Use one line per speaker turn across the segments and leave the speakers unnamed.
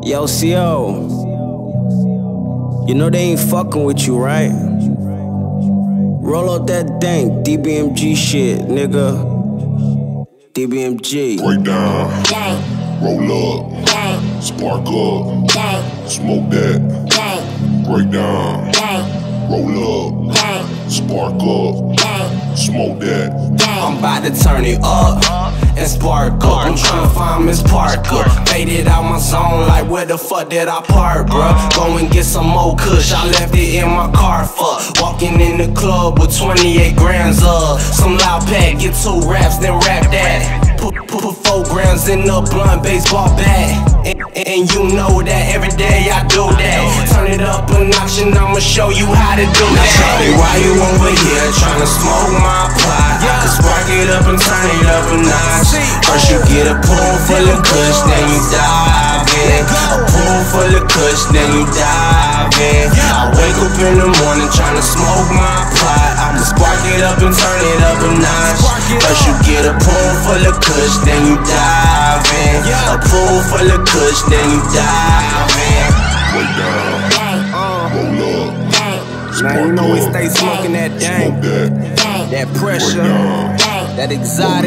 Yo, CO, you know they ain't fucking with you, right? Roll out that dank DBMG shit, nigga. DBMG.
Break down, roll up, spark up, smoke that. Break down, roll up, spark up, smoke that.
I'm about to turn it up and spark up. I'm tryna find Miss Parker. Faded out my zone like where the fuck did I park, bruh? Go and get some more kush, I left it in my car, fuck. Walking in the club with 28 grams of some loud pack, get 2 raps, then rap that. Put 4 grams in a blunt baseball bat. And you know that every day I do that. Turn it up a notch and I'ma show you how to do that. Shawty, why you over here tryna smoke my pot? I can spark it up and turn it up a notch. First you get a pool full of kush, then you dive in. A pool full of kush, then you dive in. I wake up in the morning tryna smoke my pot. I'ma spark it up and turn it up a notch. First you get a pool full of kush, then you dive in. A pool full of kush, then you dive in.
Break down, roll up,
Now you know we stay smoking that dank, that pressure, that exotic,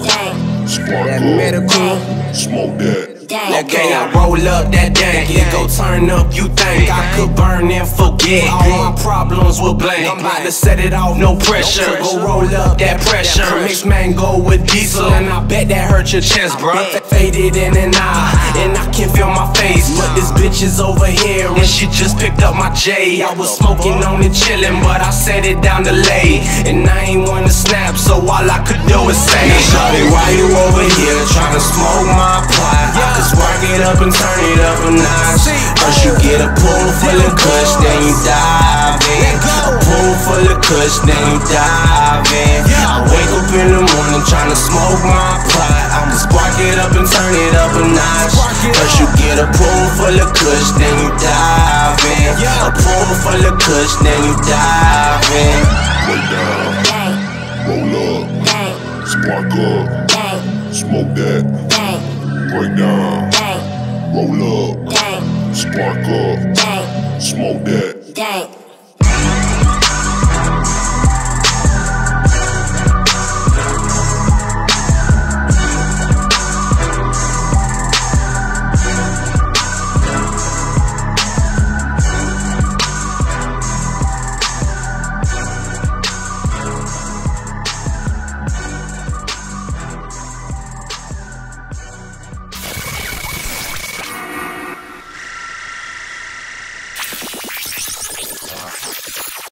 that medical.
Smoke that.
Okay, I roll up that dank, it go turn up, you think I could burn and forget. All my problems will blank, I'm about to set it off, no pressure. Go roll up that pressure, mix mango with diesel, and I bet that hurt your chest, bruh. Faded in an eye, and I can feel my face, but this bitch is over here, and she just picked up my J. I was smoking on it, chillin', but I set it down to lay, and I ain't wanna snap, so all I could do is say, shawty, why you over here tryna smoke my pot? I could spark it up and turn it up a notch. First you get a pool full of kush, then you dive in. A pool full of kush, then you dive in. I wake up in the morning tryna smoke my pot. I'ma spark it up and turn it up a notch. First you get a pool full of kush, then you dive in. A pool full of kush, then you dive in.
Break down, roll up, spark up, smoke that. Break down, roll up, spark up, smoke that.